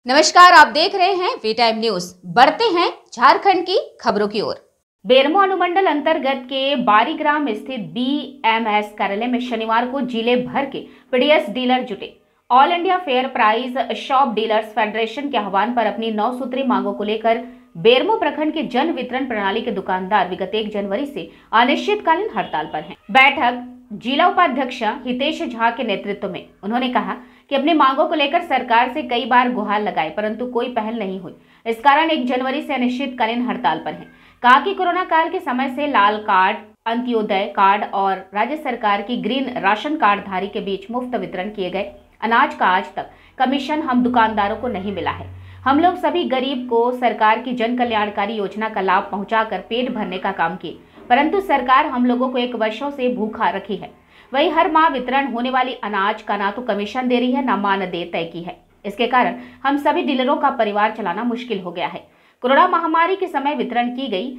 नमस्कार, आप देख रहे हैं वी टाइम न्यूज। बढ़ते हैं झारखंड की खबरों की ओर। बेरमो अनुमंडल अंतर्गत के बारीग्राम स्थित बीएमएस कार्यालय में शनिवार को जिले भर के पीडीएस डीलर जुटे। All India fair price shop dealers federation के आह्वान पर अपनी 9 सूत्री मांगों को लेकर बेरमो प्रखंड के जन वितरण प्रणाली के दुकानदार विगत 1 जनवरी से अनिश्चितकालीन हड़ताल पर हैं। बैठक जिला उपाध्यक्ष हितेश झा के नेतृत्व में उन्होंने कहा कि अपनी मांगों को लेकर सरकार से कई बार गुहार लगाए, परंतु कोई पहल नहीं हुई। इस कारण 1 जनवरी से अनिश्चितकालीन हड़ताल पर हैं। कहा कि कोरोना काल के समय से लाल कार्ड, अंत्योदय कार्ड और राज्य सरकार की ग्रीन राशन कार्ड धारी के बीच मुफ्त वितरण किए गए अनाज का आज तक कमीशन हम दुकानदारों को नहीं मिला है। हम लोग सभी गरीब को सरकार की जन कल्याणकारी योजना का लाभ पहुंचाकर पेट भरने का काम किए, परंतु सरकार हम लोगों को 1 वर्षों से भूखा रखी है। वही हर माह वितरण होने वाली अनाज का ना तो कमीशन दे रही है, ना मानदेय तय की है। इसके कारण हम सभी डीलरों का परिवार चलाना मुश्किल हो गया है। कोरोना महामारी के समय वितरण की गई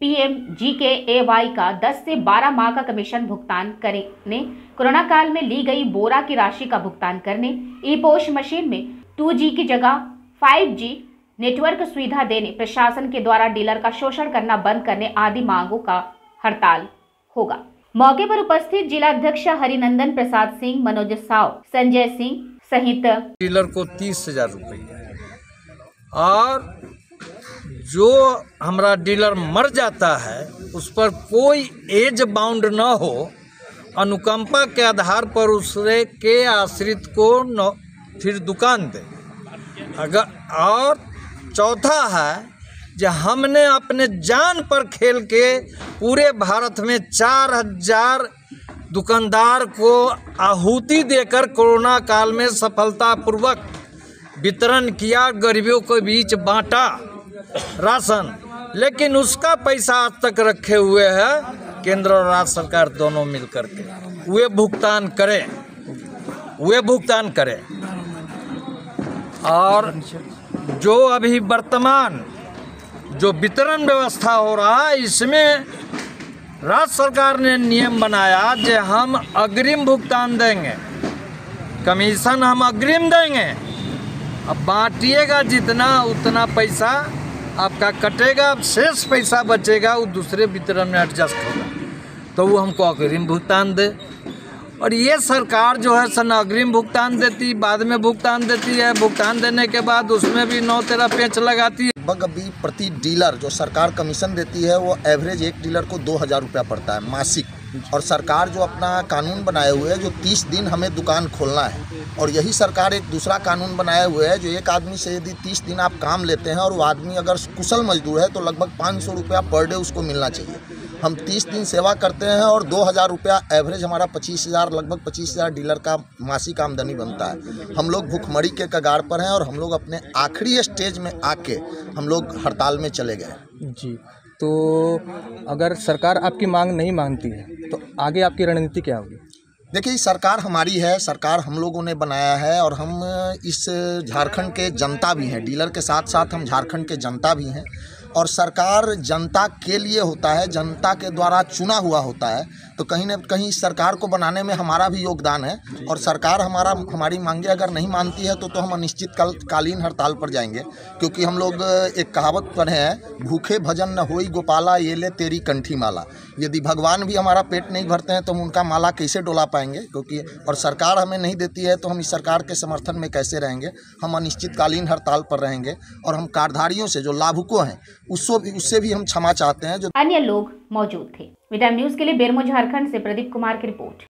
PMGKAY का 10 से 12 माह का कमीशन भुगतान करने, कोरोना काल में ली गई बोरा की राशि का भुगतान करने, ई-पोस्ट मशीन में 2G की जगह 5G नेटवर्क सुविधा देने, प्रशासन के द्वारा डीलर का शोषण करना बंद करने आदि मांगों का हड़ताल होगा। मौके पर उपस्थित जिला अध्यक्ष हरिनंदन प्रसाद सिंह, मनोज साव, संजय सिंह सहित डीलर को 30,000 रुपये और जो हमारा डीलर मर जाता है उस पर कोई एज बाउंड न हो, अनुकंपा के आधार पर उसरे के आश्रित को न फिर दुकान दे। अगर और चौथा है जो हमने अपने जान पर खेल के पूरे भारत में 4,000 दुकानदार को आहुति देकर कोरोना काल में सफलतापूर्वक वितरण किया, गरीबों के बीच बांटा राशन, लेकिन उसका पैसा आज तक रखे हुए है केंद्र और राज्य सरकार दोनों मिलकर के। वे भुगतान करें और जो अभी वर्तमान जो वितरण व्यवस्था हो रहा है, इसमें राज्य सरकार ने नियम बनाया कि हम अग्रिम भुगतान देंगे, कमीशन हम अग्रिम देंगे। अब बांटिएगा जितना उतना पैसा आपका कटेगा, शेष पैसा बचेगा वो दूसरे वितरण में एडजस्ट होगा, तो वो हमको अग्रिम भुगतान दे। और ये सरकार जो है सन अग्रिम भुगतान देती, बाद में भुगतान देती है, भुगतान देने के बाद उसमें भी 9-13 पेच लगाती है। लगभग अभी प्रति डीलर जो सरकार कमीशन देती है वो एवरेज एक डीलर को 2,000 रुपया पड़ता है मासिक। और सरकार जो अपना कानून बनाए हुए है जो 30 दिन हमें दुकान खोलना है, और यही सरकार एक दूसरा कानून बनाए हुए है जो एक आदमी से यदि 30 दिन आप काम लेते हैं और वो आदमी अगर कुशल मजदूर है तो लगभग 500 रुपया पर डे उसको मिलना चाहिए। हम 30 दिन सेवा करते हैं और 2,000 रुपया एवरेज हमारा 25,000 लगभग 25,000 डीलर का मासिक आमदनी बनता है। हम लोग भुखमरी के कगार पर हैं और हम लोग अपने आखिरी स्टेज में आके हम लोग हड़ताल में चले गए जी। तो अगर सरकार आपकी मांग नहीं मानती है तो आगे आपकी रणनीति क्या होगी? देखिए, सरकार हमारी है, सरकार हम लोगों ने बनाया है और हम इस झारखंड के जनता भी हैं, डीलर के साथ साथ हम झारखंड के जनता भी हैं। और सरकार जनता के लिए होता है, जनता के द्वारा चुना हुआ होता है, तो कहीं न कहीं सरकार को बनाने में हमारा भी योगदान है। और सरकार हमारी मांगे अगर नहीं मानती है तो हम अनिश्चितकालीन हड़ताल पर जाएंगे, क्योंकि हम लोग एक कहावत पढ़े हैं, भूखे भजन न होई गोपाला, ये ले तेरी कंठी माला। यदि भगवान भी हमारा पेट नहीं भरते हैं तो हम उनका माला कैसे डोला पाएंगे? क्योंकि और सरकार हमें नहीं देती है तो हम इस सरकार के समर्थन में कैसे रहेंगे? हम अनिश्चितकालीन हड़ताल पर रहेंगे और हम कार्डधारियों से जो लाभुकों हैं उससे भी हम क्षमा चाहते हैं। जो अन्य लोग मौजूद थे। वी टाइम न्यूज के लिए बेरमो झारखंड से प्रदीप कुमार की रिपोर्ट।